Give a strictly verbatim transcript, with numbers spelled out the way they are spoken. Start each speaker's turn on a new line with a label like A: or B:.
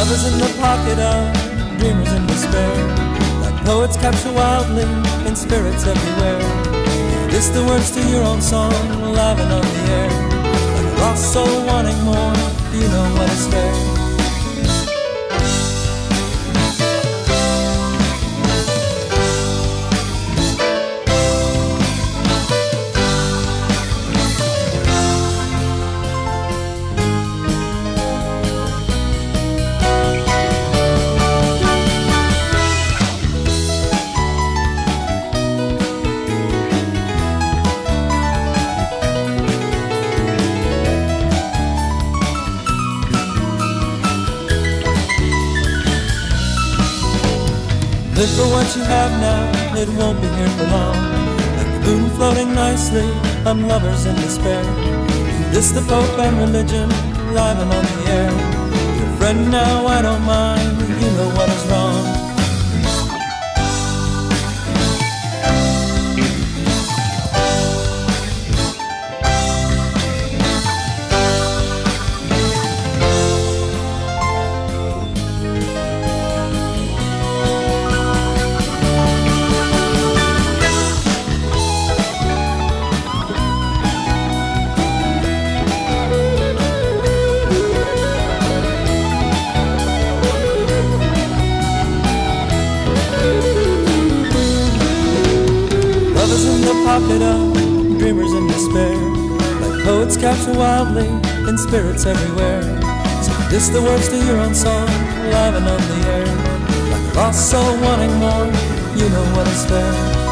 A: Love is in the pocket of dreamers in despair, like poets capture wildly in spirits everywhere. This the words to your own song, alive and on the air, like a lost soul wanting more. Do you know what is fair? Live for what you have now, it won't be here for long. Like the moon floating nicely on lovers in despair. This the Pope and religion, live and on the air. Your friend now, I don't mind, you know what is wrong. Lovers in the pocket of dreamers in despair, like poets capture wildly in spirits everywhere. So this the words to your own song, alive and on the air, like a lost soul wanting more. You know what is fair.